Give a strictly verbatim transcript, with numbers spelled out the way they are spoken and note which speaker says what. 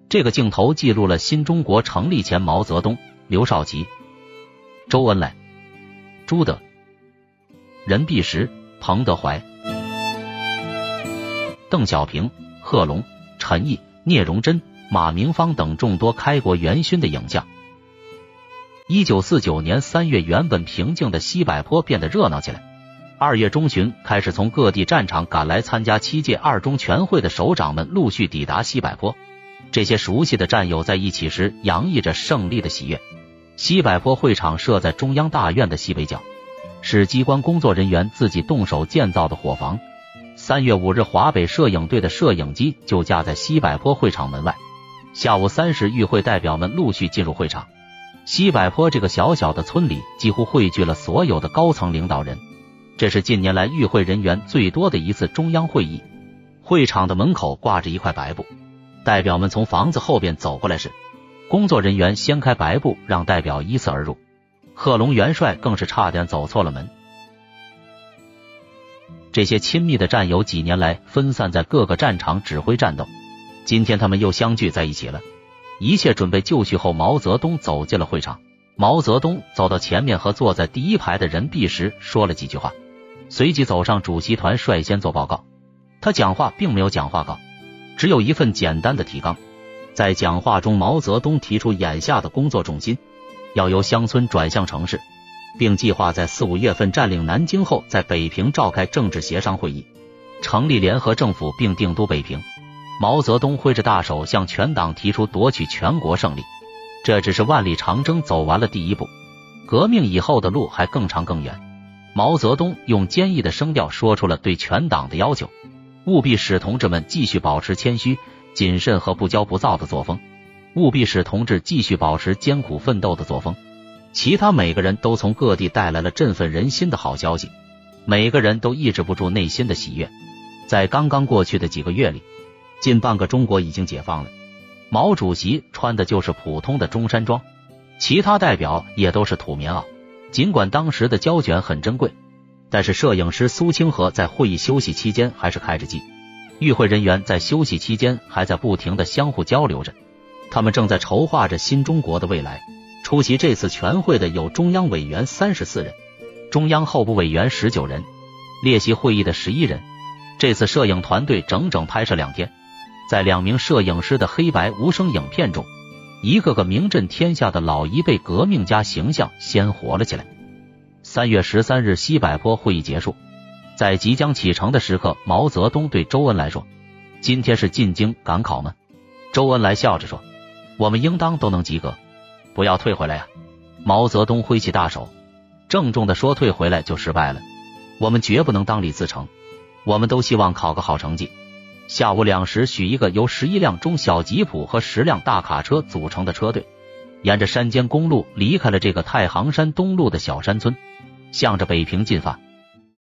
Speaker 1: 这个镜头记录了新中国成立前毛泽东、刘少奇、周恩来、朱德、任弼时、彭德怀、邓小平、贺龙、陈毅、聂荣臻、马明芳等众多开国元勋的影像。一九四九年三月，原本平静的西柏坡变得热闹起来。二月中旬开始，从各地战场赶来参加七届二中全会的首长们陆续抵达西柏坡。这些熟悉的战友在一起时，洋溢着胜利的喜悦。西柏坡会场设在中央大院的西北角，是机关工作人员自己动手建造的伙房。三月五日，华北摄影队的摄影机就架在西柏坡会场门外。下午三时，与会代表们陆续进入会场。西柏坡这个小小的村里几乎汇聚了所有的高层领导人，这是近年来与会人员最多的一次中央会议。会场的门口挂着一块白布，代表们从房子后边走过来时，工作人员掀开白布让代表依次而入。贺龙元帅更是差点走错了门。这些亲密的战友几年来分散在各个战场指挥战斗，今天他们又相聚在一起了。一切准备就绪后，毛泽东走进了会场。毛泽东走到前面，和坐在第一排的任弼时说了几句话，随即走上主席团，率先做报告。他讲话并没有讲话稿，只有一份简单的提纲。在讲话中，毛泽东提出眼下的工作重心要由乡村转向城市，并计划在四五月份占领南京后，在北平召开政治协商会议，成立联合政府并定都北平。毛泽东挥着大手向全党提出夺取全国胜利，这只是万里长征走完了第一步，革命以后的路还更长更远。毛泽东用坚毅的声调说出了对全党的要求，务必使同志们继续保持谦虚、谨慎和不骄不躁的作风，务必使同志继续保持艰苦奋斗的作风。其他每个人都从各地带来了振奋人心的好消息，每个人都抑制不住内心的喜悦。在刚刚过去的几个月里，近半个中国已经解放了。毛主席穿的就是普通的中山装，其他代表也都是土棉袄。尽管当时的胶卷很珍贵，但是摄影师苏清河在会议休息期间还是开着机。与会人员在休息期间还在不停地相互交流着，他们正在筹划着新中国的未来。出席这次全会的有中央委员三十四人，中央候补委员十九人，列席会议的十一人。这次摄影团队整整拍摄两天，在两名摄影师的黑白无声影片中，一个个名震天下的老一辈革命家形象鲜活了起来。三月十三日，西柏坡会议结束，在即将启程的时刻，毛泽东对周恩来说：“今天是进京赶考吗？”周恩来笑着说：“我们应当都能及格，不要退回来呀。”毛泽东挥起大手，郑重地说：“退回来就失败了，我们绝不能当李自成，我们都希望考个好成绩。”下午两时许，一个由十一辆中小吉普和十辆大卡车组成的车队，沿着山间公路离开了这个太行山东路的小山村，向着北平进发。